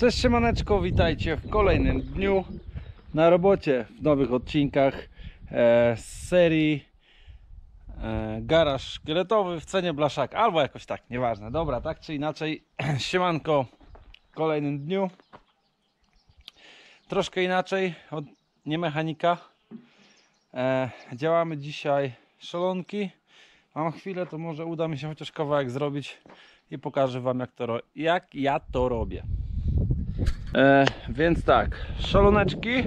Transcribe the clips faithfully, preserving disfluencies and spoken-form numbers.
Cześć siemaneczko, witajcie w kolejnym dniu na robocie w nowych odcinkach e, z serii e, Garaż Szkieletowy w cenie blaszaka, albo jakoś tak, nieważne. Dobra, tak czy inaczej, siemanko w kolejnym dniu. Troszkę inaczej od niemechanika. E, działamy dzisiaj szalonki. Mam chwilę, to może uda mi się chociaż kawałek zrobić i pokażę wam jak, to, jak ja to robię. E, więc tak, szaloneczki,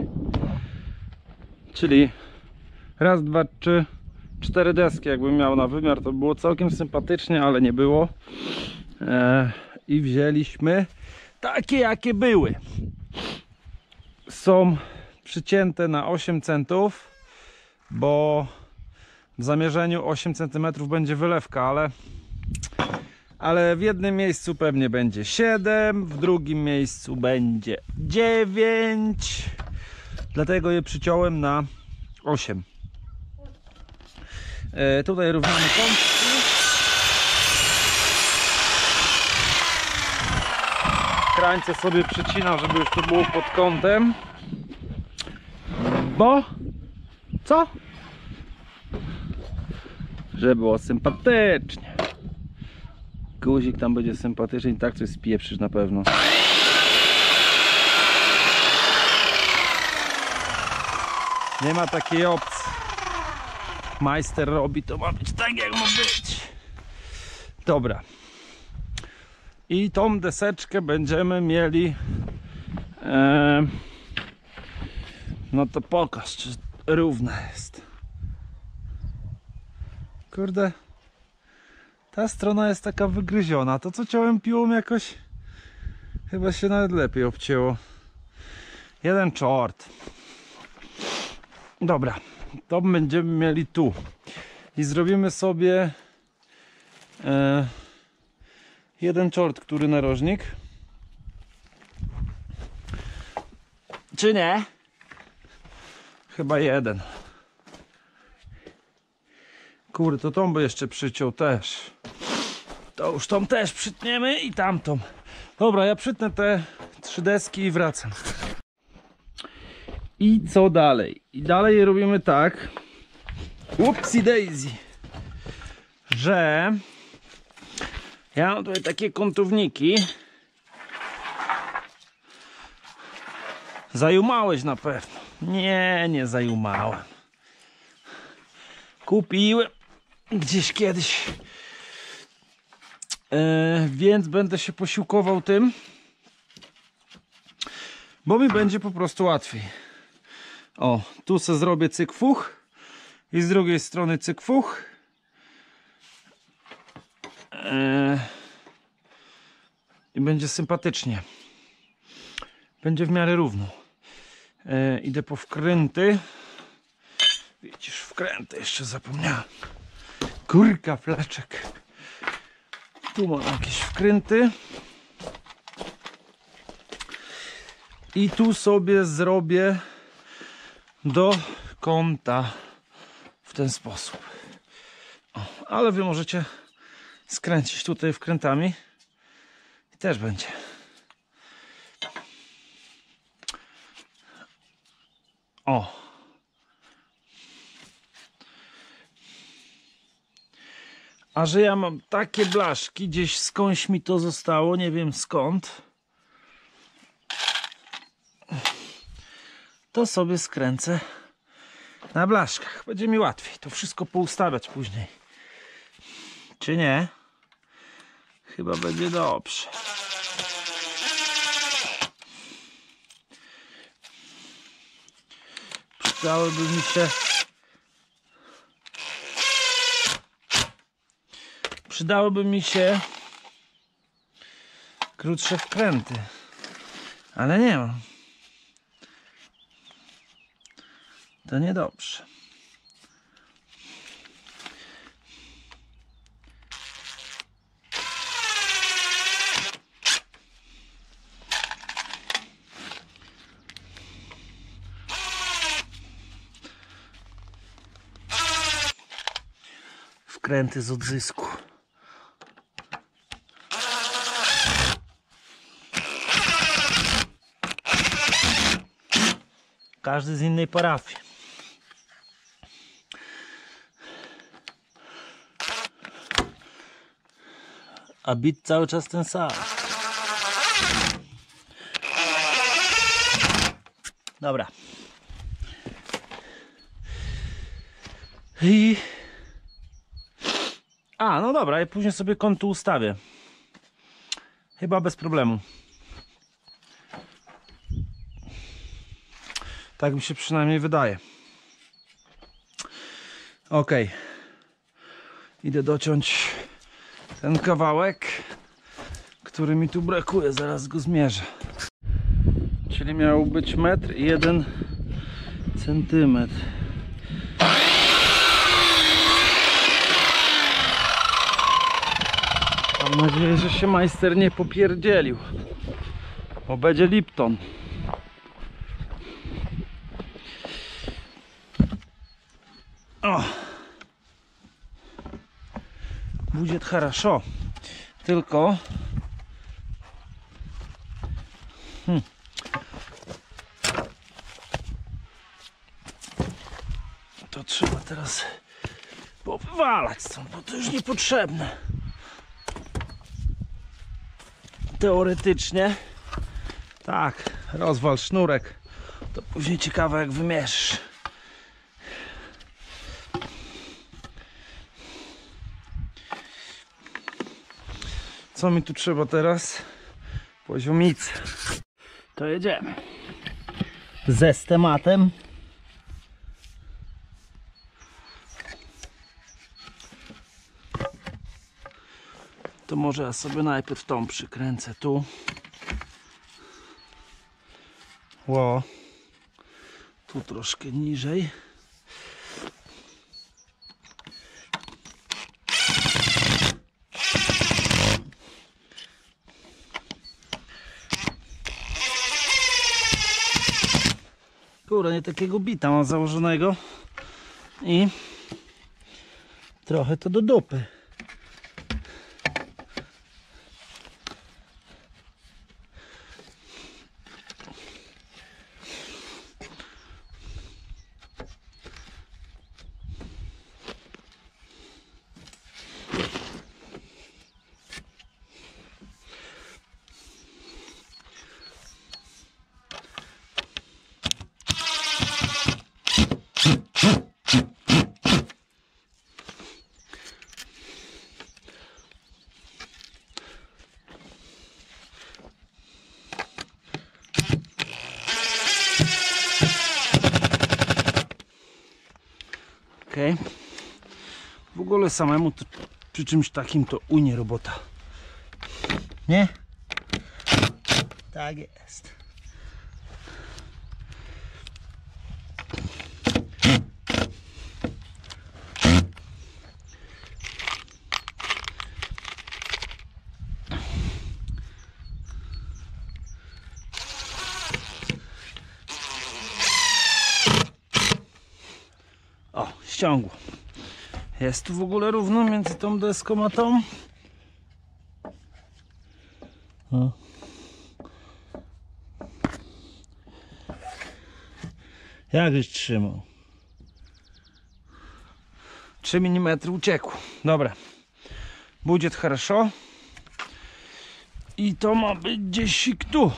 czyli raz, dwa, trzy, cztery deski. Jakbym miał na wymiar, to było całkiem sympatycznie, ale nie było. E, I wzięliśmy takie jakie były. Są przycięte na osiem centów, bo w zamierzeniu osiem centymetrów będzie wylewka, ale ale w jednym miejscu pewnie będzie siedem, w drugim miejscu będzie dziewięć, dlatego je przyciąłem na osiem. E, tutaj równamy kątki. Krańce sobie przycinam, żeby już to było pod kątem, bo co? Żeby było sympatycznie. Guzik tam będzie sympatyczny i tak coś spieprzysz na pewno. Nie ma takiej opcji. Majster robi, to ma być tak jak ma być. Dobra. I tą deseczkę będziemy mieli e, no to pokaż, czy równa jest. Kurde, ta strona jest taka wygryziona. To co ciąłem piłą jakoś chyba się nawet lepiej obcięło. Jeden czort. Dobra, to będziemy mieli tu. I zrobimy sobie e, jeden czort, który narożnik. Czy nie? Chyba jeden. Kurde, to tą by jeszcze przyciął też. To już tą też przytniemy i tamtą. Dobra, ja przytnę te trzy deski i wracam. I co dalej? I dalej robimy tak. Upsi daisy. Że ja mam tutaj takie kątowniki. Zajumałeś na pewno. Nie, nie zajumałem. Kupiłem gdzieś kiedyś. Yy, więc będę się posiłkował tym, bo mi będzie po prostu łatwiej. O, tu se zrobię cyk-fuch i z drugiej strony cyk-fuch. Yy, I będzie sympatycznie. Będzie w miarę równo. Yy, idę po wkręty. Widzisz, wkręty jeszcze zapomniałem. Kurka, flaczek. Tu mam jakieś wkręty. I tu sobie zrobię do kąta w ten sposób. O, ale wy możecie skręcić tutaj wkrętami i też będzie. O. A że ja mam takie blaszki, gdzieś skądś mi to zostało, nie wiem skąd, to sobie skręcę na blaszkach. Będzie mi łatwiej to wszystko poustawiać później. Czy nie? Chyba będzie dobrze. Przydałyby mi się Przydałyby mi się krótsze wkręty, ale nie mam. To niedobrze. Wkręty z odzysku. Każdy z innej parafii. A bit cały czas ten sam. Dobra. I... A, no dobra, i później sobie kąt tu ustawię. Chyba bez problemu. Tak mi się przynajmniej wydaje. Ok. Idę dociąć ten kawałek, który mi tu brakuje. Zaraz go zmierzę. Czyli miał być metr i jeden centymetr. Mam nadzieję, że się majster nie popierdzielił, bo będzie Lipton. O! Będzie хорошо. Tylko hmm. to trzeba teraz powywalać stąd, bo to już niepotrzebne. Teoretycznie tak, rozwal sznurek, to później ciekawe jak wymierzysz. Co mi tu trzeba teraz? Poziomicy. To jedziemy ze stematem. To może ja sobie najpierw tą przykręcę tu. Ło. Tu troszkę niżej. Kurde, nie takiego bita mam założonego. I trochę to do dupy. Okay. W ogóle samemu to, przy czymś takim to ujnie robota. Nie? Tak jest. O, ściągło. Jest tu w ogóle równo między tą deską a tą? O. Jakbyś trzymał? trzy milimetry uciekło. Dobra. Będzie хорошо. I to ma być gdzieś tu.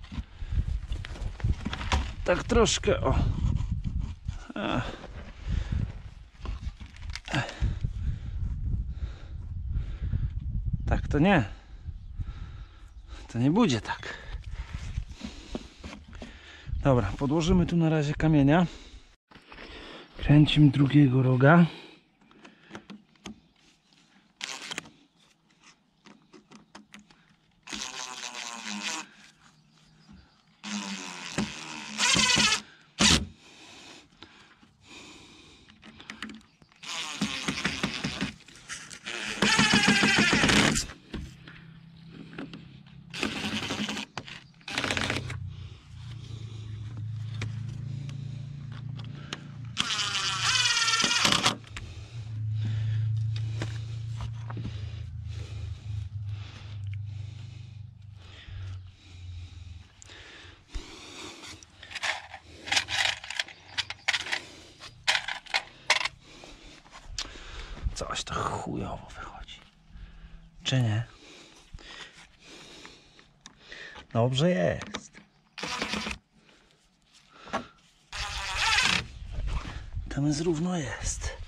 Tak troszkę, o. Ech. Tak to nie. To nie będzie tak. Dobra, podłożymy tu na razie kamienia. Kręcimy drugiego roga. Coś to chujowo wychodzi. Czy nie? Dobrze jest. Tam jest równo jest.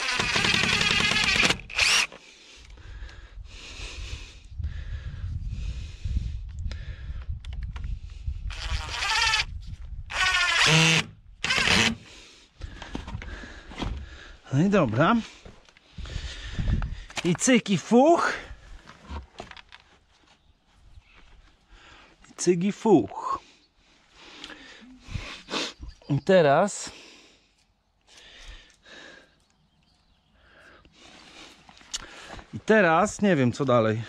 No i dobra. I cyki fuch. I cygi fuch. I teraz I teraz nie wiem co dalej.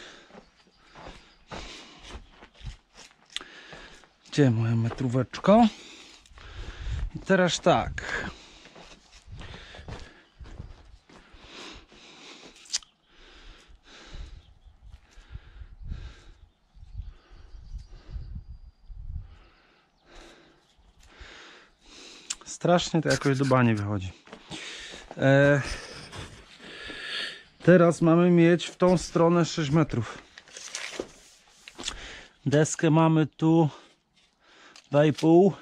Gdzie moja metróweczko? I teraz tak. Strasznie to jakoś do bani wychodzi. E, teraz mamy mieć w tą stronę sześć metrów. Deskę mamy tu dwa i pół.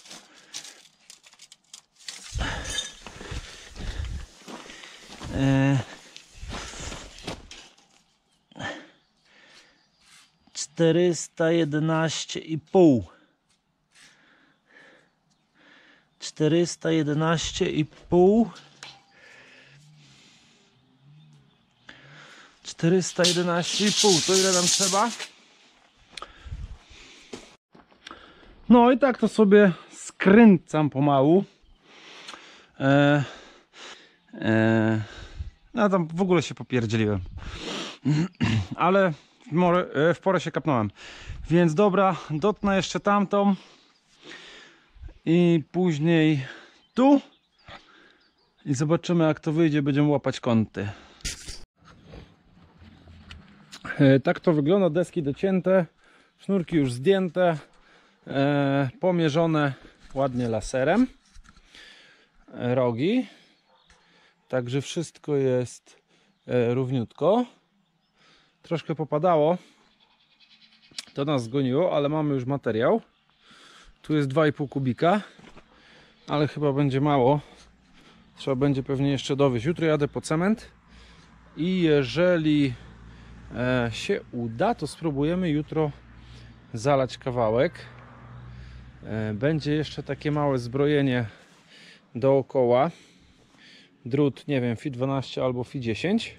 E, czterysta jedenaście i pół. czterysta jedenaście i pół. czterysta jedenaście i pół. To ile nam trzeba? No i tak to sobie skręcam pomału. E, e, no tam w ogóle się popierdzieliłem. Ale w, more, w porę się kapnąłem. Więc dobra, dotnę jeszcze tamtą. I później tu. I zobaczymy jak to wyjdzie. Będziemy łapać kąty. E, tak to wygląda. Deski docięte. Sznurki już zdjęte. E, pomierzone ładnie laserem. E, rogi. Także wszystko jest e, równiutko. Troszkę popadało. To nas zgoniło, ale mamy już materiał. Tu jest dwa i pół kubika, ale chyba będzie mało. Trzeba będzie pewnie jeszcze dowieźć. Jutro jadę po cement i jeżeli e, się uda, to spróbujemy jutro zalać kawałek. E, będzie jeszcze takie małe zbrojenie dookoła. Drut, nie wiem, F I dwanaście albo F I dziesięć.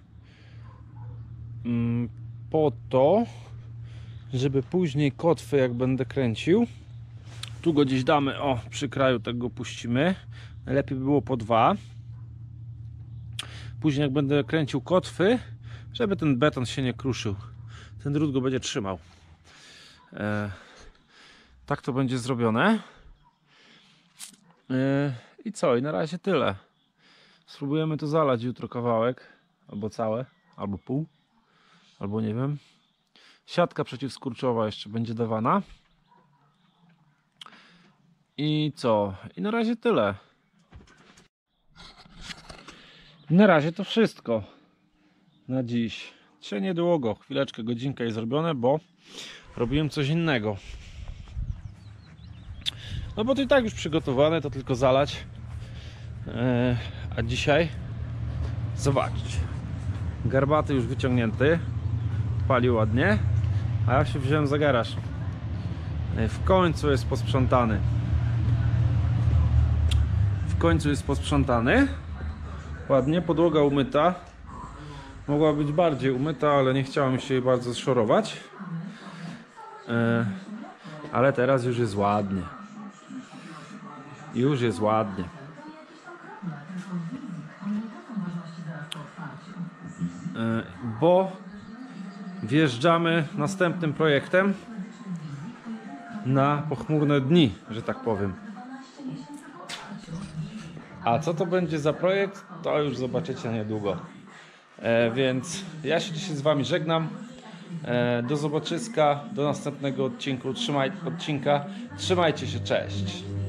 Mm, po to, żeby później kotwy, jak będę kręcił, tu go gdzieś damy, o, przy kraju tego puścimy. Najlepiej by było po dwa. Później jak będę kręcił kotwy, żeby ten beton się nie kruszył. Ten drut go będzie trzymał. E, tak to będzie zrobione. E, I co? I na razie tyle. Spróbujemy to zalać jutro kawałek. Albo całe, albo pół. Albo nie wiem. Siatka przeciwskurczowa jeszcze będzie dawana. I co? I na razie tyle. Na razie to wszystko na dziś. Dzisiaj niedługo, chwileczkę, godzinka jest zrobione, bo robiłem coś innego. No bo to i tak już przygotowane, to tylko zalać. Eee, a dzisiaj zobaczcie. Garbaty już wyciągnięty. Pali ładnie. A ja się wziąłem za garaż. Eee, w końcu jest posprzątany. W końcu jest posprzątany. Ładnie, podłoga umyta. Mogła być bardziej umyta, ale nie chciałem się jej bardzo szorować. E, ale teraz już jest ładnie. Już jest ładnie. E, bo wjeżdżamy następnym projektem na pochmurne dni, że tak powiem. A co to będzie za projekt, to już zobaczycie niedługo. E, więc ja się dzisiaj z wami żegnam. E, do zobaczyska, do następnego odcinku. Trzymaj, odcinka. Trzymajcie się, cześć.